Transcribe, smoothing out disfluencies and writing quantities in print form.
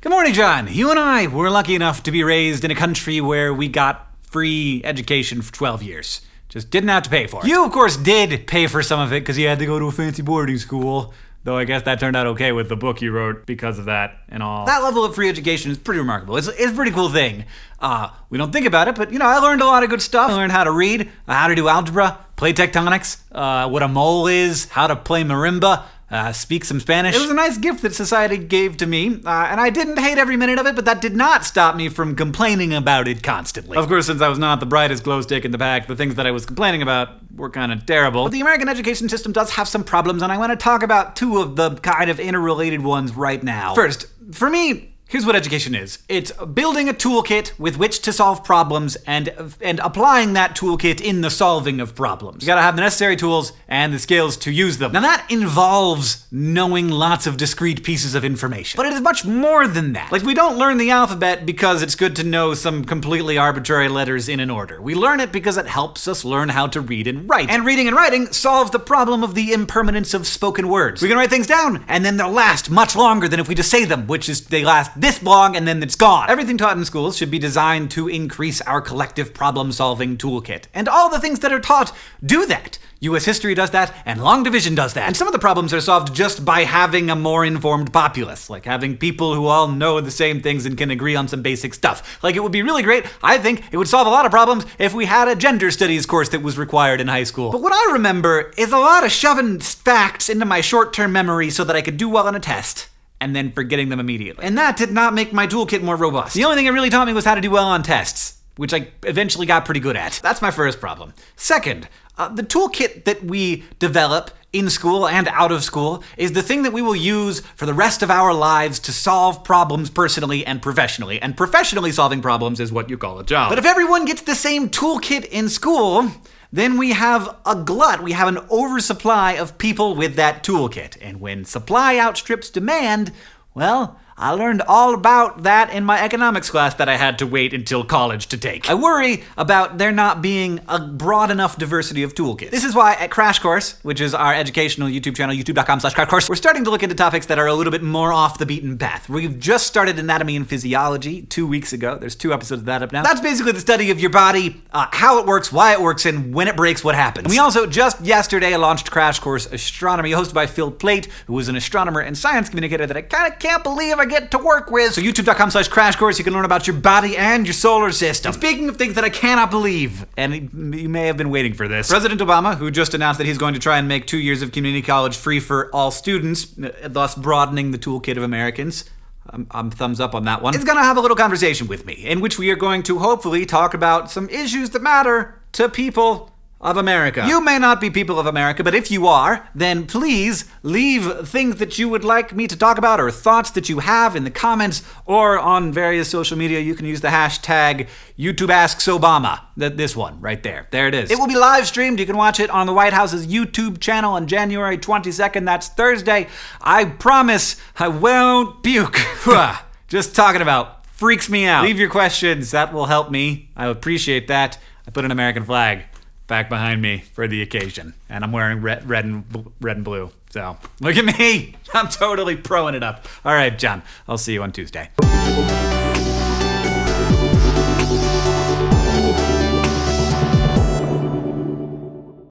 Good morning, John. You and I were lucky enough to be raised in a country where we got free education for 12 years. Just didn't have to pay for it. You, of course, did pay for some of it because you had to go to a fancy boarding school. Though I guess that turned out okay with the book you wrote because of that and all. That level of free education is pretty remarkable. It's a pretty cool thing. We don't think about it, but I learned a lot of good stuff. I learned how to read, how to do algebra, plate tectonics, what a mole is, how to play marimba, speak some Spanish. It was a nice gift that society gave to me, and I didn't hate every minute of it, but that did not stop me from complaining about it constantly. Of course, since I was not the brightest glow stick in the pack, the things that I was complaining about were kind of terrible. But the American education system does have some problems, and I want to talk about two of the kind of interrelated ones right now. First, for me, here's what education is. It's building a toolkit with which to solve problems and applying that toolkit in the solving of problems. You gotta have the necessary tools and the skills to use them. Now that involves knowing lots of discrete pieces of information. But it is much more than that. Like, we don't learn the alphabet because it's good to know some completely arbitrary letters in an order. We learn it because it helps us learn how to read and write. And reading and writing solve the problem of the impermanence of spoken words. We can write things down and then they'll last much longer than if we just say them, which is they last this long and then it's gone. Everything taught in schools should be designed to increase our collective problem-solving toolkit. And all the things that are taught do that. US history does that, and long division does that. And some of the problems are solved just by having a more informed populace, like having people who all know the same things and can agree on some basic stuff. Like, it would be really great, I think it would solve a lot of problems if we had a gender studies course that was required in high school. But what I remember is a lot of shoving facts into my short-term memory so that I could do well on a test, and then forgetting them immediately. And that did not make my toolkit more robust. The only thing it really taught me was how to do well on tests, which I eventually got pretty good at. That's my first problem. Second, the toolkit that we develop in school and out of school is the thing that we will use for the rest of our lives to solve problems personally and professionally. And professionally solving problems is what you call a job. But if everyone gets the same toolkit in school, then we have a glut. We have an oversupply of people with that toolkit. And when supply outstrips demand, well, I learned all about that in my economics class that I had to wait until college to take. I worry about there not being a broad enough diversity of toolkits. This is why at Crash Course, which is our educational YouTube channel, youtube.com/Crash Course, we're starting to look into topics that are a little bit more off the beaten path. We've just started Anatomy and Physiology 2 weeks ago. There's 2 episodes of that up now. That's basically the study of your body, how it works, why it works, and when it breaks, what happens. And we also just yesterday launched Crash Course Astronomy, hosted by Phil Plait, who is an astronomer and science communicator that I kind of can't believe I get to work with. So youtube.com/Crash Course, you can learn about your body and your solar system. And speaking of things that I cannot believe, and you may have been waiting for this, President Obama, who just announced that he's going to try and make 2 years of community college free for all students, thus broadening the toolkit of Americans, I'm thumbs up on that one, is gonna have a little conversation with me, in which we are going to hopefully talk about some issues that matter to people of America. You may not be people of America, but if you are, then please leave things that you would like me to talk about or thoughts that you have in the comments or on various social media. You can use the hashtag YouTubeAsksObama. This one right there. There it is. It will be live streamed. You can watch it on the White House's YouTube channel on January 22nd. That's Thursday. I promise I won't puke. Just talking about freaks me out. Leave your questions. That will help me. I appreciate that. I put an American flag back behind me for the occasion, and I'm wearing red and blue. So look at me, I'm totally proing it up. All right, John, I'll see you on Tuesday.